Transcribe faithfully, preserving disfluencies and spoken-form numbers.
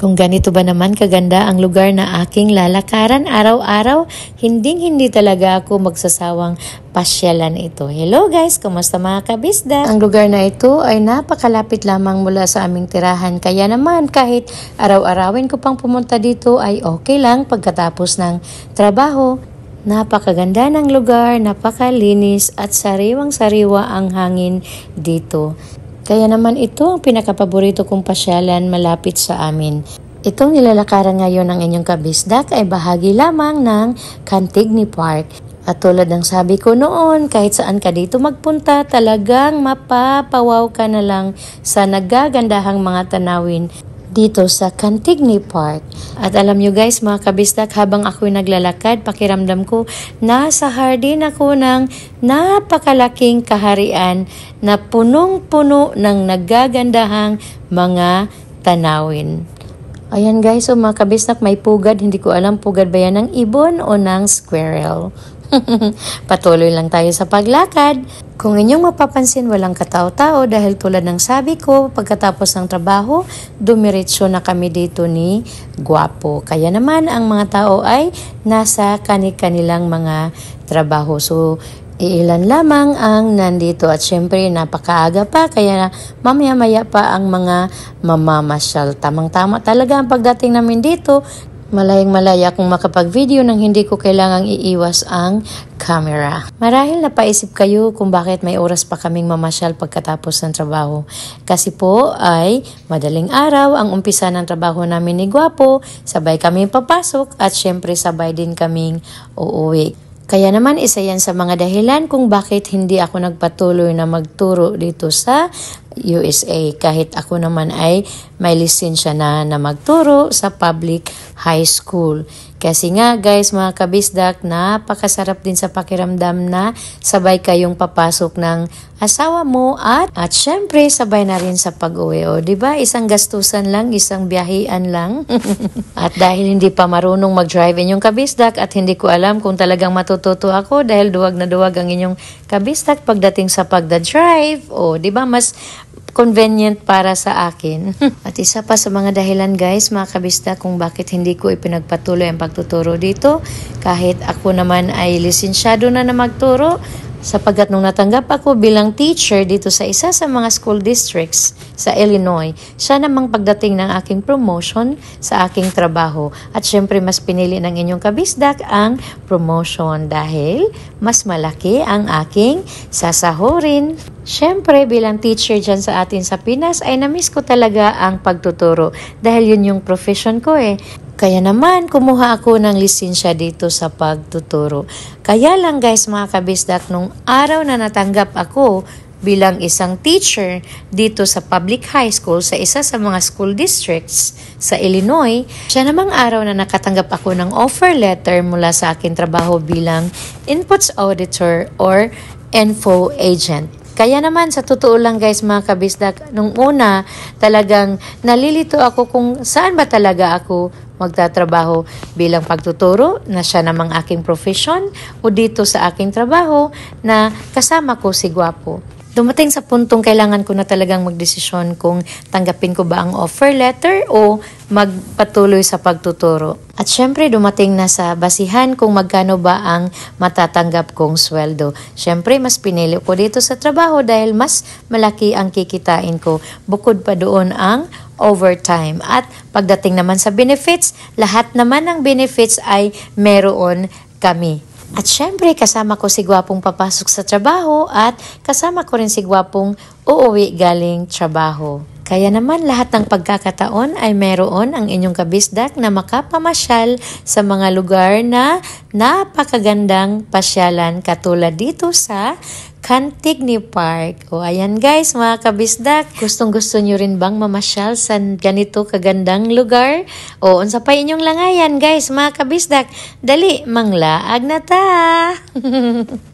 Kung ganito ba naman kaganda ang lugar na aking lalakaran araw-araw, hinding-hindi talaga ako magsasawang pasyalan ito. Hello guys, kumusta mga kabisda? Ang lugar na ito ay napakalapit lamang mula sa aming tirahan, kaya naman kahit araw-arawin ko pang pumunta dito ay okay lang pagkatapos ng trabaho. Napakaganda ng lugar, napakalinis at sariwang-sariwa ang hangin dito. Kaya naman ito ang pinakapaborito kong pasyalan malapit sa amin. Itong nilalakaran ngayon ng inyong kabisdak ay bahagi lamang ng Cantigny Park. At tulad ng sabi ko noon, kahit saan ka dito magpunta, talagang mapapawaw ka na lang sa nagagandahang mga tanawin dito sa Cantigny Park. At alam nyo guys mga kabisdak, habang ako'y naglalakad, pakiramdam ko nasa hardin ako ng napakalaking kaharian na punong-puno ng nagagandahang mga tanawin. Ayan guys, so mga kabisdak, may pugad. Hindi ko alam pugad ba yan ng ibon o ng squirrel. Patuloy lang tayo sa paglakad. Kung inyong mapapansin, walang katao-tao dahil tulad ng sabi ko, pagkatapos ng trabaho, dumiretso na kami dito ni Guapo. Kaya naman ang mga tao ay nasa kani-kanilang mga trabaho. So, iilan lamang ang nandito at syempre napakaaga pa kaya mamaya-maya pa ang mga mamamasyal. Tamang-tama talaga ang pagdating namin dito. Malayang malaya kung makapag-video nang hindi ko kailangang iiwas ang camera. Marahil napaisip kayo kung bakit may oras pa kaming mamasyal pagkatapos ng trabaho. Kasi po ay madaling araw ang umpisa ng trabaho namin ni Guapo, sabay kami papasok at syempre sabay din kaming uuwi. Kaya naman isa yan sa mga dahilan kung bakit hindi ako nagpatuloy na magturo dito sa U S A kahit ako naman ay may lisensya na na magturo sa public high school. Kasi nga guys mga kabisdak, napakasarap din sa pakiramdam na sabay kayong papasok ng asawa mo at at syempre sabay na rin sa pag-uwi. O diba, isang gastusan lang, isang biyahian lang. At dahil hindi pa marunong mag-drive inyong kabisdak at hindi ko alam kung talagang matututo ako dahil duwag na duwag ang inyong kabisdak pagdating sa pagda-drive. O diba, mas convenient para sa akin. At isa pa sa mga dahilan guys, mga kabisdak, kung bakit hindi ko ipinagpatuloy ang pagtuturo dito, kahit ako naman ay lisensyado na na magturo, sapagkat nung natanggap ako bilang teacher dito sa isa sa mga school districts sa Illinois, siya namang pagdating ng aking promotion sa aking trabaho. At syempre mas pinili ng inyong kabisdak ang promotion dahil mas malaki ang aking sasahurin. Syempre bilang teacher dyan sa atin sa Pinas ay namiss ko talaga ang pagtuturo dahil yun yung profession ko eh. Kaya naman, kumuha ako ng lisensya dito sa pagtuturo. Kaya lang guys mga kabisdak, nung araw na natanggap ako bilang isang teacher dito sa public high school sa isa sa mga school districts sa Illinois, siya namang araw na nakatanggap ako ng offer letter mula sa aking trabaho bilang inputs auditor or info agent. Kaya naman sa totoo lang guys mga kabisdak, nung una talagang nalilito ako kung saan ba talaga ako magtatrabaho bilang pagtuturo na siya namang aking profession o dito sa aking trabaho na kasama ko si Guapo. Dumating sa puntong kailangan ko na talagang magdesisyon kung tanggapin ko ba ang offer letter o magpatuloy sa pagtuturo. At syempre dumating na sa basihan kung magkano ba ang matatanggap kong sweldo. Syempre mas pinili ko dito sa trabaho dahil mas malaki ang kikitain ko. Bukod pa doon ang overtime. At pagdating naman sa benefits, lahat naman ng benefits ay meron kami. At syempre, kasama ko si Guapong papasok sa trabaho at kasama ko rin si Guapong uuwi galing trabaho. Kaya naman lahat ng pagkakataon ay meron ang inyong kabisdak na makapamasyal sa mga lugar na napakagandang pasyalan katulad dito sa Cantigny Park. O ayan guys mga kabisdak, gustong gusto nyo rin bang mamasyal sa ganito kagandang lugar? O unsa pa inyong langayan guys mga kabisdak, dali manglaag na ta!